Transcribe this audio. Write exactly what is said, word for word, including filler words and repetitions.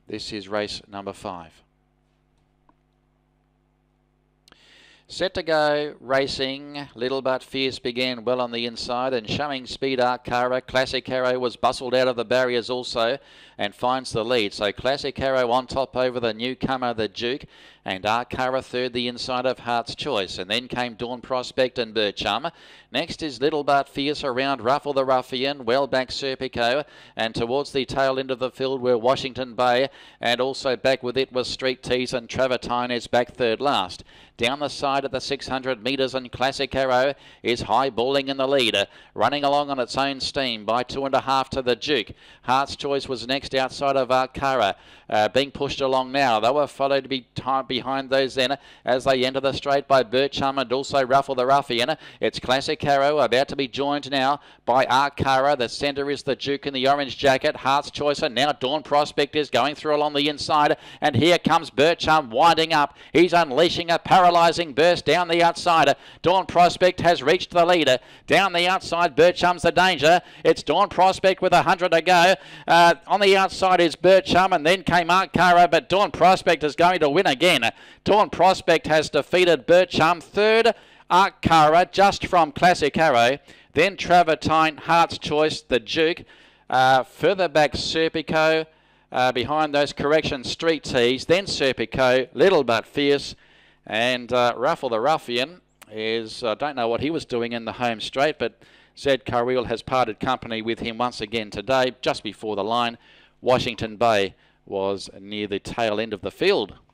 This is race number five. Set to go, racing. Little But Fierce began well on the inside and showing speed. Arcara. Classic Arrow was bustled out of the barriers also and finds the lead. So Classic Arrow on top over the newcomer, the Duke, and Arcara third, the inside of Heart's Choice. And then came Dawn Prospect and Birchum. Next is Little But Fierce around Ruffle the Ruffian, well back Serpico, and towards the tail end of the field were Washington Bay, and also back with it was Street Tease, and Travertine is back third last. Down the side of the six hundred metres, and Classic Arrow is high balling in the lead, running along on its own steam by two and a half to the Duke. Heart's Choice was next outside of Arcara, uh, being pushed along now. They were followed to be behind those then as they enter the straight by Birchum and also Ruffle the Ruffian. It's Classic Arrow about to be joined now by Arcara. The centre is the Duke in the orange jacket. Heart's Choice, and now Dawn Prospect is going through along the inside, and here comes Birchum winding up. He's unleashing a paralysing burst down the outside. Dawn Prospect has reached the leader. Down the outside, Birchum's the danger. It's Dawn Prospect with a hundred to go. Uh, on the outside is Birchum, and then came Arcara, but Dawn Prospect is going to win again. Dawn Prospect has defeated Birchum. Third, Arcara, just from Classic Arrow. Then Travertine, Heart's Choice, the Duke. Uh, further back, Serpico. Uh, behind those corrections, Street Tease. Then Serpico, Little But Fierce. And uh, Ruffle the Ruffian is, I uh, don't know what he was doing in the home straight, but Zed Carril has parted company with him once again today, just before the line. Washington Bay was near the tail end of the field.